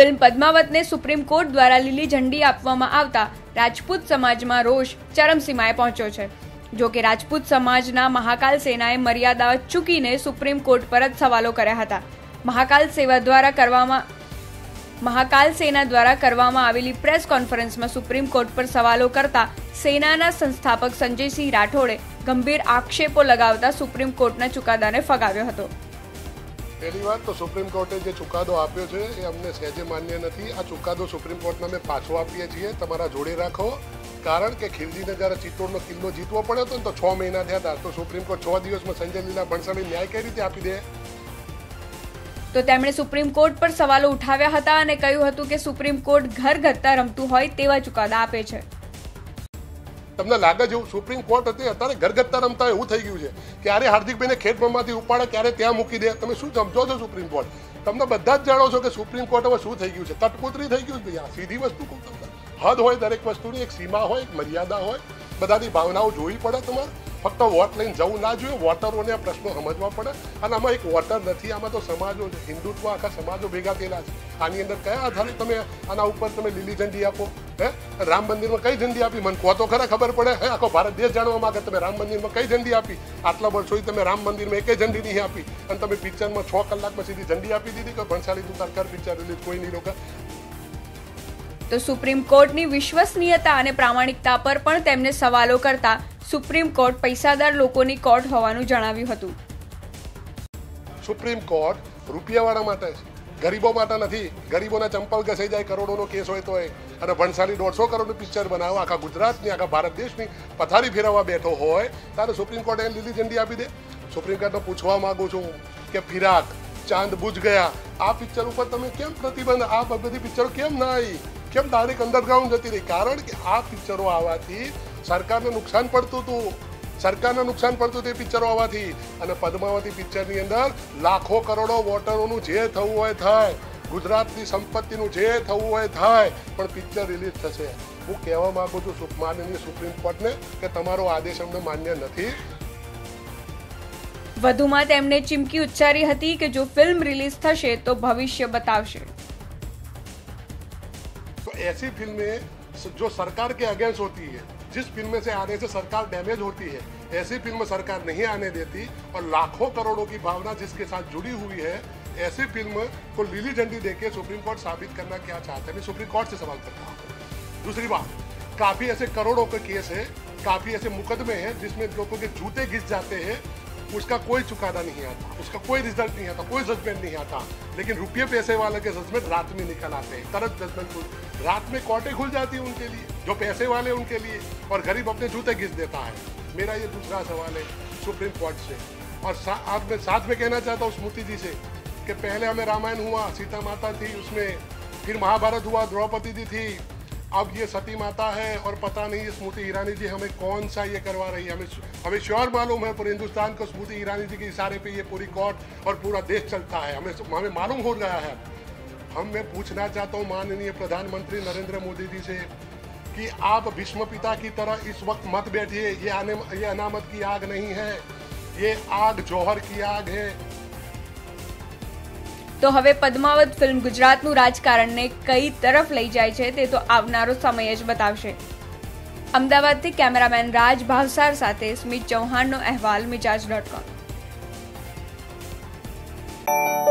Film પદ્માવતને supreme court દ્વારા લીલી ઝંડી આપવામાં આવતા રાજપૂત સમાજમાં રોષ ચરમસીમાએ પહોંચ્યો છે। જો કે રાજપૂત સમાજના મહાકાલ સેનાએ મર્યાદા ચૂકીને સુપ્રીમ કોર્ટ પર જ સવાલો કર્યા હતા। મહાકાલ સેના દ્વારા કરવામાં આવેલી પ્રેસ કોન્ફરન્સમાં સુપ્રીમ કોર્ટ પર સવાલો કરતા સેનાના સંસ્થાપક સંજયસિંહ રાઠોડે ગંભીર આક્ષેપો લગાવતા સુપ્રીમ કોર્ટના ચુકાદાને ફગાવ્યો હતો। પહેલી વાત તો સુપ્રીમ કોર્ટે જે ચુકાદો આપ્યો છે એ અમને સહેજે માન્ય નથી। આ ચુકાદો સુપ્રીમ કોર્ટને અમે પાછો આપીએ છીએ, તમારા જોડે રાખો। કારણ કે ખીલજીને જ્યારે ચિત્તોડનો કિલ્લો જીતવો પડ્યો હતો ને તો 6 મહિના થયા હતા, તો સુપ્રીમ કોર્ટ 6 દિવસમાં સંજય લીલા ભણસાળી ન્યાય કઈ રીતે આપી દે? તો તેમણે સુપ્રીમ કોર્ટ પર સવાલો ઉઠાવ્યા હતા અને કહ્યું હતું કે સુપ્રીમ કોર્ટ ઘરગથ્થા રમતું હોય તેવા ચુકાદા આપે છે। તમને લાગે છે સુપ્રીમ કોર્ટ અત્યારે ઘરગથ્થા રમતા એવું થઈ ગયું છે? ક્યારે હાર્દિકભાઈને ખેતમાંથી ઉપાડે, ક્યારે ત્યાં મૂકી દે? તમે શું સમજો છો સુપ્રીમ કોર્ટ? તમને બધા જ જાણો છો કે સુપ્રીમ કોર્ટ હવે શું થઈ ગયું છે? કઠપુતરી થઈ ગયું છે। સીધી વસ્તુ કહું તમને, હદ હોય દરેક વસ્તુની, એક સીમા હોય, એક મર્યાદા હોય, બધાની ભાવનાઓ જોવી પડે તમારે। ફક્ત વોટ લઈને જવું ના જોઈએ, વોટરોને પ્રશ્નો સમજવા પડે। અને આમાં એક વોટર નથી, આમાં તો સમાજો છે, હિન્દુત્વ આખા સમાજો ભેગા થયેલા છે। આની અંદર કયા આધારે તમે આના ઉપર તમે લીલી ઝંડી આપો? હે, રામ મંદિરમાં કઈ ઝંડી આપી? મને કહો તો ખરા ખબર પડે। હે, આખો ભારત દેશ જાણવા માંગે તમે રામ મંદિરમાં કઈ ઝંડી આપી? આટલા વર્ષોથી તમે રામ મંદિરમાં એકે ઝંડી નહીં આપી અને તમે પિક્ચરમાં 6 કલાકમાં સીધી ઝંડી આપી દીધી કે ભણસાળી તું તાર કર પિક્ચર રિલીઝ, કોઈ નહીં રોકે। તો સુપ્રીમ કોર્ટની વિશ્વસનીયતા અને પ્રામાણિકતા પર પણ તેમને સવાલો કરતા સુપ્રીમ કોર્ટ પૈસાદાર લોકોની કોર્ટ હોવાનું જણાવ્યું હતું। સુપ્રીમ કોર્ટ રૂપિયાવાળા માટે છે, ગરીબો માટે નથી। ગરીબોના ચંપલ ઘસાઈ જાય, કરોડોનો કેસ હોય તો અને ભણસાળી 150 કરોડનું પિક્ચર બનાવો, આખા ગુજરાતની આખા ભારત દેશની પથારી ફેરવવા બેઠો હોય ત્યારે સુપ્રીમ કોર્ટે લીલી ઝંડી આપી દે। સુપ્રીમ કોર્ટને પૂછવા માંગુ છું કે ફિરાક, ચાંદ બુझ ગયા, આ પિક્ચર ઉપર તમે કેમ પ્રતિબંધ? આ બધી પિક્ચરો કેમ ના આવી? કેમ ડાયરેક્ટ અંડરગ્રાઉન્ડ જતી રહી? કારણ કે આ પિક્ચરો આવવાથી સરકારને નુકસાન પડતું હતું, સરકારને નુકસાન પડતું હતું એ પિક્ચરો આવવાથી। અને પદ્માવતી પિક્ચરની અંદર લાખો કરોડો વોટરોનું જે થવું હોય થાય, ગુજરાતની સંપત્તિનું જે થવું હોય થાય, પણ પિક્ચર રિલીઝ થશે। હું કહેવા માંગુ છું માનનીય સુપ્રીમ કોર્ટને કે તમારો આદેશ અમને માન્ય નથી। વધુમાં તેમણે ચીમકી ઉચ્ચારી હતી કે જો ફિલ્મ રિલીઝ થશે તો ભવિષ્ય બતાવશે। तो ऐसी फिल्में जो सरकार के अगेंस्ट होती है, जिस फिल्म में से आने से सरकार डैमेज होती है, ऐसी फिल्म सरकार नहीं आने देती। और लाखों करोड़ों की भावना जिसके साथ जुड़ी हुई है, ऐसी फिल्म को लीली झंडी देके सुप्रीम कोर्ट साबित करना क्या चाहते हैं? मैं सुप्रीम कोर्ट से सवाल करता हूँ। दूसरी बात, काफ़ी ऐसे करोड़ों के केस है, काफ़ी ऐसे मुकदमे हैं जिसमें लोगों के जूते घिस जाते हैं, उसका कोई चुकादा नहीं आता, उसका कोई रिजल्ट नहीं आता, कोई जजमेंट नहीं आता। लेकिन रुपये पैसे वाले के जजमेंट रात में निकल आते हैं, तरत जजमेंट रात में कोर्टें खुल जाती है उनके लिए, जो पैसे वाले उनके लिए, और गरीब अपने जूते घिस देता है। मेरा ये दूसरा सवाल है सुप्रीम कोर्ट से। और आज मैं साथ में कहना चाहता हूँ स्मृति जी से कि पहले हमें रामायण हुआ, सीता माता थी उसमें, फिर महाभारत हुआ, द्रौपदी जी थी, अब ये सती माता है। और पता नहीं ये स्मृति ईरानी जी हमें कौन सा ये करवा रही है। हमें श्योर मालूम है पूरे हिंदुस्तान को स्मृति ईरानी जी के इशारे पे ये पूरी कोर्ट और पूरा देश चलता है, हमें मालूम हो गया है। मैं पूछना चाहता हूँ माननीय प्रधानमंत्री नरेंद्र मोदी जी से कि आप भीष्म पिता की तरह इस वक्त मत बैठिए। ये अनामत की आग नहीं है, ये आग जौहर की आग है। તો હવે પદ્માવત ફિલ્મ ગુજરાતનું રાજકારણને કઈ તરફ લઈ જાય છે તે તો આવનારો સમય જ બતાવશે। અમદાવાદથી કેમેરામેન રાજ ભાવસાર સાથે સ્મિત ચૌહાણનો અહેવાલ, મિજાજ.com।